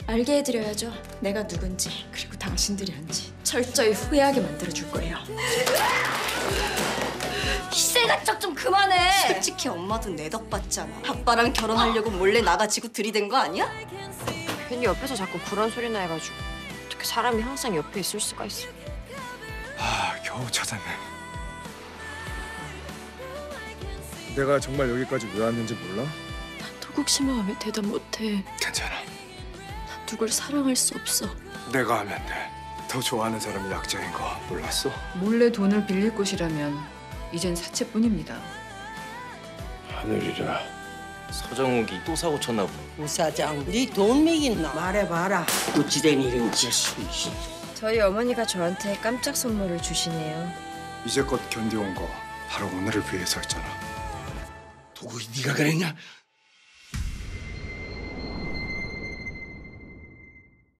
알게 해드려야죠. 내가 누군지, 그리고 당신들이 한지 철저히 후회하게 만들어줄 거예요. 희생한 척 좀 그만해. 솔직히 엄마도 내 덕 봤잖아. 아빠랑 결혼하려고 몰래 나가지고 들이댄 거 아니야? 괜히 옆에서 자꾸 그런 소리나 해가지고 어떻게 사람이 항상 옆에 있을 수가 있어. 겨우 찾았네. 내가 정말 여기까지 왜 왔는지 몰라? 도국심에 왜 대답 못해? 괜찮아. 누굴 사랑할 수 없어. 내가 하면 돼. 더 좋아하는 사람이 약자인 거 몰랐어? 몰래 돈을 빌릴 곳이라면 이젠 사채뿐입니다. 하늘이라. 서정욱이 또 사고 쳤나 보다. 부사장, 네 돈 미긴나? 말해봐라. 어찌된 일인지. 저희 어머니가 저한테 깜짝 선물을 주시네요. 이제껏 견뎌온 거 바로 오늘을 위해서였잖아. 도구이 네가 그랬냐?